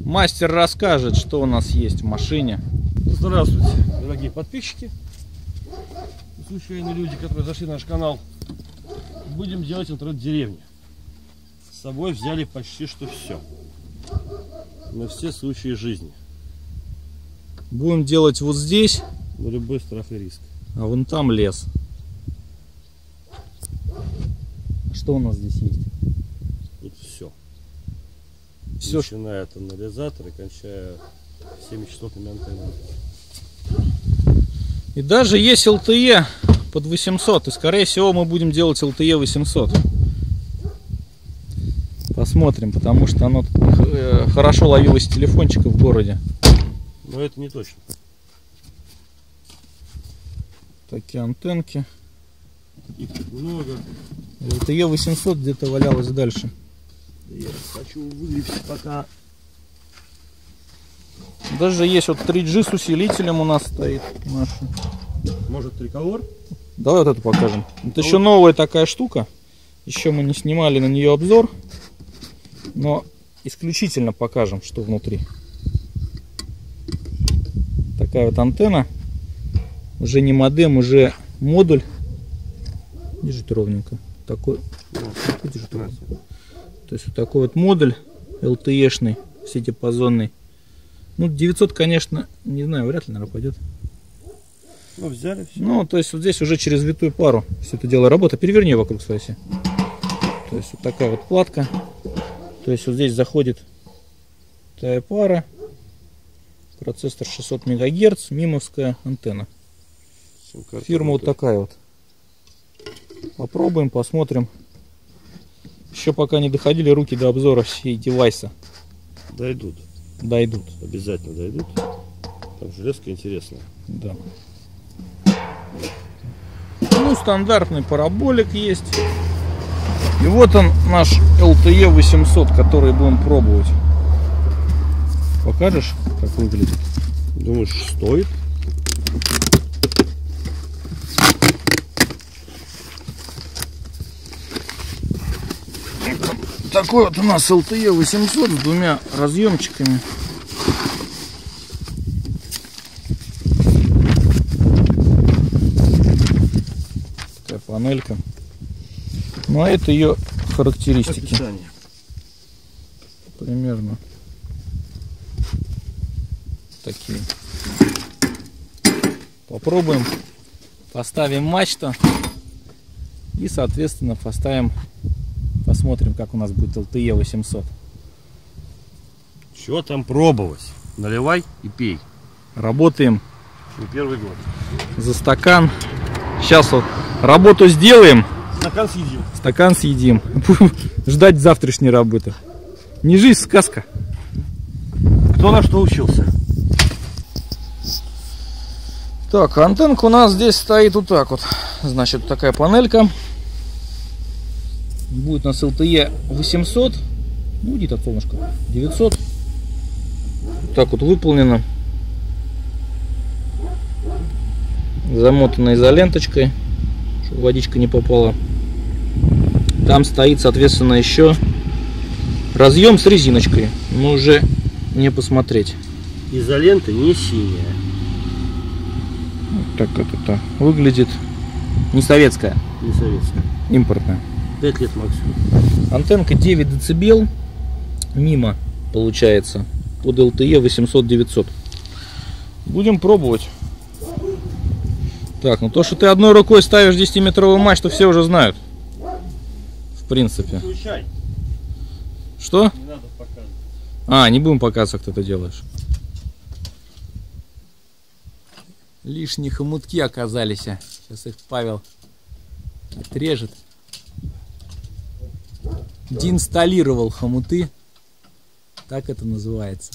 Мастер расскажет, что у нас есть в машине. Здравствуйте, дорогие подписчики, случайные люди, которые зашли на наш канал. Будем делать интернет-деревню. С собой взяли почти что все. На все случаи жизни. Будем делать вот здесь. На любой страх и риск. А вон там лес. Что у нас здесь есть? Тут все. Все, начиная от анализатора и кончая всеми частотными антеннами. И даже есть LTE под 800. И скорее всего мы будем делать LTE 800. Посмотрим, потому что оно хорошо ловилось с телефончика в городе. Но это не точно. Такие антенки. Их тут много. LTE 800 где-то валялось дальше. Я хочу вылезть пока. Даже есть вот 3G с усилителем у нас стоит. Наша. Может, триколор? Давай вот это покажем. Это еще новая такая штука. Еще мы не снимали на нее обзор. Но исключительно покажем, что внутри. Такая вот антенна. Уже не модем, уже модуль. Держите ровненько. Такой. Держите ровненько. То есть вот такой вот модуль LTE-шный, сетепозонный. Ну 900, конечно, не знаю, вряд ли, наверное, пойдет. Ну, взяли все. Ну, то есть вот здесь уже через витую пару все это дело работает. Переверни вокруг своей оси. То есть вот такая вот платка. То есть вот здесь заходит такая пара. Процессор 600 МГц, мимовская антенна. Фирма вот такая вот. Попробуем, посмотрим. Еще пока не доходили руки до обзора всей девайса. Дойдут. Дойдут. Обязательно дойдут. Там железка интересная. Да. Ну, стандартный параболик есть. И вот он, наш LTE 800, который будем пробовать. Покажешь, как выглядит? Думаешь, стоит? Такой вот у нас LTE 800 с двумя разъемчиками. Такая панелька. Ну а это ее характеристики. Описание. Примерно такие. Попробуем. Поставим мачту. И соответственно посмотрим, как у нас будет LTE 800. Что там пробовать? Наливай и пей. Работаем. Не первый год. За стакан. Сейчас вот работу сделаем. Стакан съедим. Стакан съедим. Ждать завтрашней работы. Не жизнь, сказка. Кто на что учился? Так, антенка у нас здесь стоит вот так вот. Значит, такая панелька. Будет у нас LTE 800. Ну, уйди от солнышка. 900. Так вот выполнено. Замотана изоленточкой, чтобы водичка не попала. Там стоит, соответственно, еще разъем с резиночкой. Но уже не посмотреть. Изолента не синяя. Вот так это выглядит. Не советская. Не советская. Импортная. 5 лет максимум. Антенка 9 дБ. Мимо получается. Под LTE 800-900. Будем пробовать. Так, ну то, что ты одной рукой ставишь 10-метровую мачту, все уже знают. В принципе. Включай. Что? Не надо показывать. А, не будем показывать, как ты это делаешь. Лишние хомутки оказались. Сейчас их Павел отрежет. Деинсталлировал хомуты. Так это называется.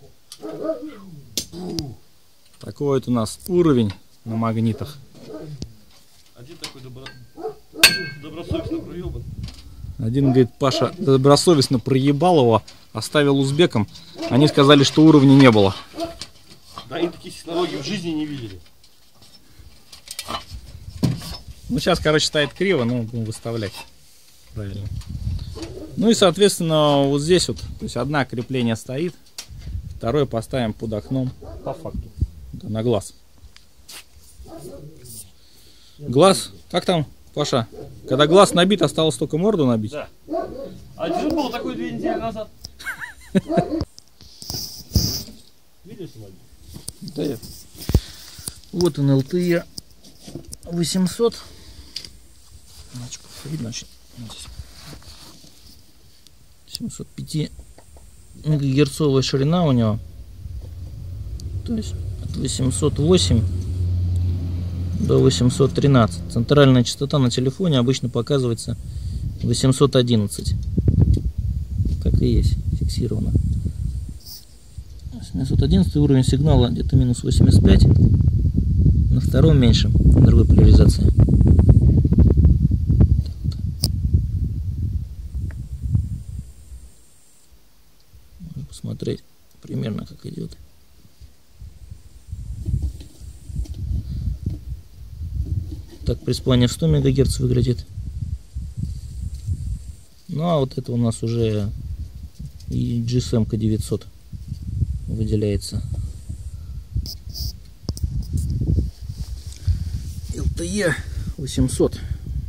Такой вот у нас уровень на магнитах. Один такой добросовестно проебан. Один говорит, Паша добросовестно проебал его, оставил узбекам. Они сказали, что уровня не было. Да, они такие технологии в жизни не видели. Ну, сейчас, короче, стоит криво, но будем выставлять. Правильно. Ну и, соответственно, вот здесь вот, то есть одна крепление стоит. Второе поставим под окном. По факту. Да, на глаз. Глаз, как там, Паша? Когда глаз набит, осталось только морду набить? Да. А дежурный был такой 2 недели назад. Видео снимали? Да. Вот он, LTE 800. Значит, видно, значит, 705 мегагерцовая ширина у него. То есть от 808 до 813. Центральная частота на телефоне обычно показывается 811. Так и есть, фиксировано. 811 уровень сигнала где-то минус 85. На втором меньше, на другой поляризации. Можно посмотреть примерно как идет. Так при спане в 100 МГц выглядит. Ну а вот это у нас уже и GSM 900 выделяется. LTE 800.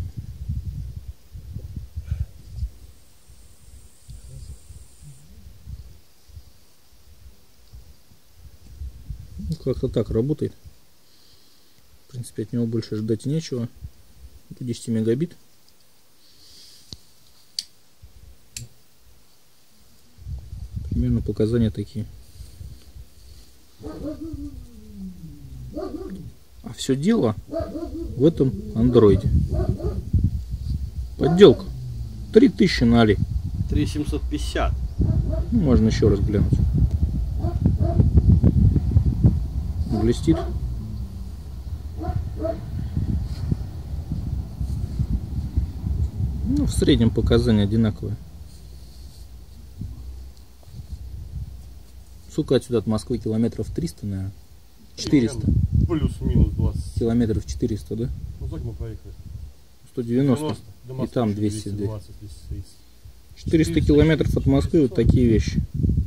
Ну, как-то так работает. В принципе, от него больше ждать нечего. До 10 мегабит. Примерно показания такие. А все дело в этом андроиде. Подделка. 3000 на Али. 3750. Ну, можно еще раз глянуть. Блестит. Ну, в среднем показания одинаковые. Сколько отсюда от Москвы? Километров 300, наверное. 400. Плюс-минус 20. Километров 400, да? Ну как мы проехали? 190. И там 200. 220, 230. 400 километров от Москвы, вот такие вещи.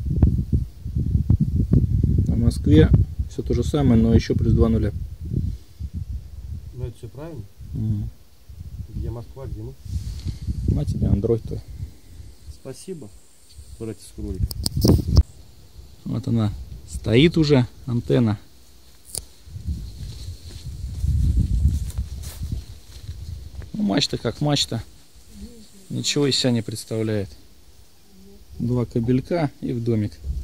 На Москве все то же самое, но еще плюс 2 нуля. Ну это все правильно? Где Москва, где мы? На тебе андроид-то. Спасибо, братец кролик. Вот она стоит уже, антенна. Ну, мачта как мачта. Ничего из себя не представляет. 2 кабелька и в домик.